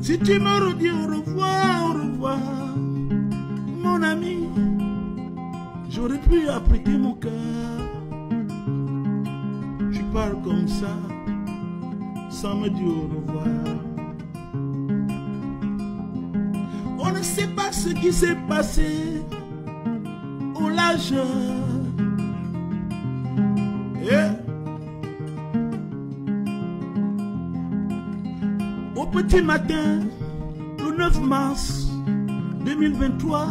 Si tu me redis au revoir, mon ami, j'aurais pu apprêter mon cœur. Tu parles comme ça, sans me dire au revoir. On ne sait pas ce qui s'est passé au large. Au petit matin, le 9 mars 2023,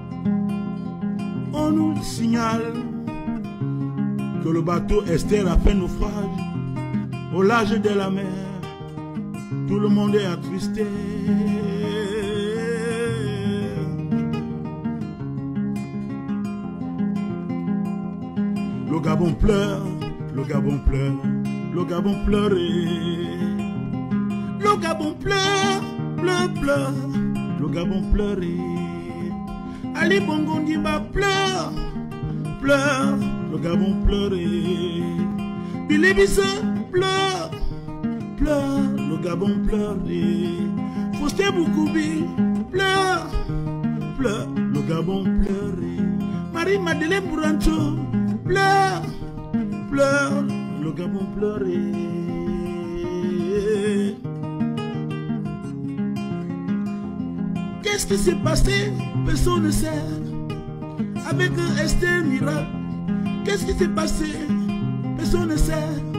on nous signale que le bateau Esther a fait naufrage au large de la mer. Tout le monde est attristé. Le Gabon pleure, le Gabon pleure, le Gabon pleurait. Le Gabon pleure, pleure, pleure, le Gabon pleurait. Ali Bongo Ndimba pleure, pleure, le Gabon pleurait. Billy Bissau pleure, pleure, le Gabon pleurait. Faustin Boukoubi pleure, pleure, le Gabon pleurait. Marie-Madeleine Bourancho pleure, pleure, le Gabon pleurait. Qu'est-ce qui s'est passé? Personne ne sait. Avec Esther Miracle, qu'est-ce qui s'est passé? Personne ne sait.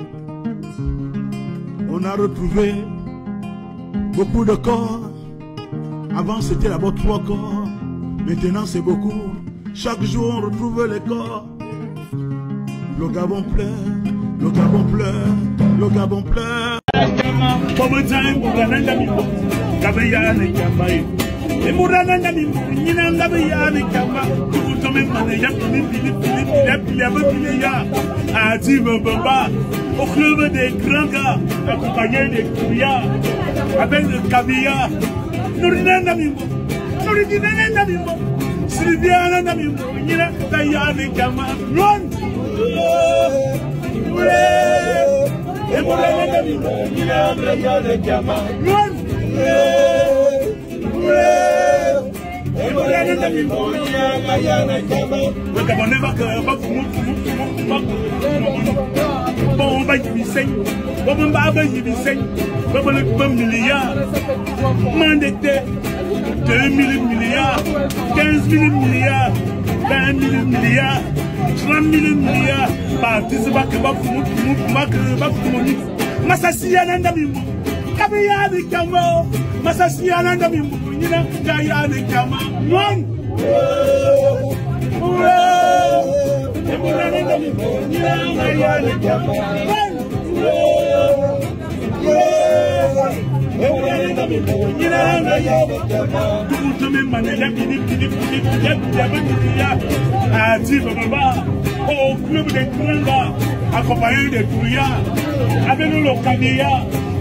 On a retrouvé beaucoup de corps. Avant c'était d'abord 3 corps. Maintenant c'est beaucoup. Chaque jour on retrouve les corps. Le Gabon pleure, le Gabon pleure, le Gabon pleure. Et Mourana Namimbo, Nina Ngabaya, les Kama, tout le monde Manaya, Philippe, Adim Baba, au club des grands gars, accompagné des Kouya, avec le Kabia, Nourina Namimbo, Nourina Namimbo, Sylvia Namimbo, Nina Gaya, les Kama, run! Et Mourana Namimbo, Nina Gaya, les Kama, run! Milliards, 2 000 milliards, 15 000 milliards, 20 000 milliards, 30 000 milliards, Kabiyani Kamo, Masasiana Namimbu, Nina Gayani Kama, one. Au club des Kuranga, accompagné des Kouya, avec le Kabia.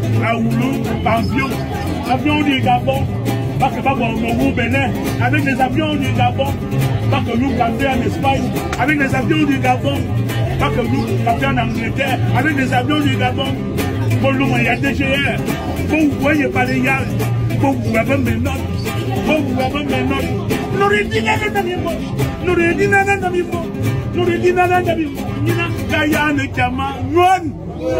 Avion du Gabon, parce que nous Bénin, avec les avions du Gabon, parce que nous captons en Espagne, avec les avions du Gabon, parce que nous captons en Angleterre, avec les avions du Gabon, pour nous il y a DGR, pour vous voyez pas les gars, pour vous avez mes notes, pour vous avez mes notes. Nous redinons Namimbo, nous redinons Namimbo, nous redinons Namimbo, Nina Gayane Kama, non.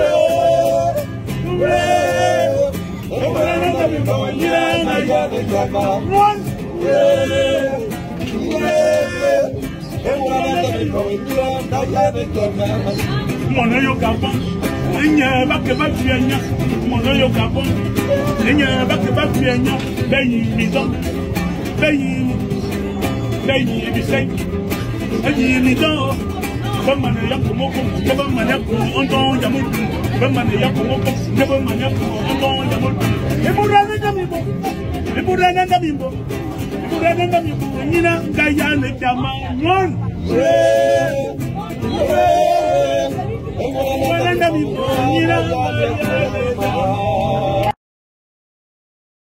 Mon oeil au Gabon, il n'y a pas que ma fille, mon oeil au Gabon, il n'y a pas que ma fille, pays maison, pays Bissau, pays maison. Bamane yakumoko, bamane yakumoko, ondon yamuku, bamane yakumoko, bamane yakumoko, ondon yamuku. Eburana Namimbo, Eburana Namimbo, Eburana Namimbo. Nina Gayane Kama, non. Eburana Namimbo, Nina Gayane Kama.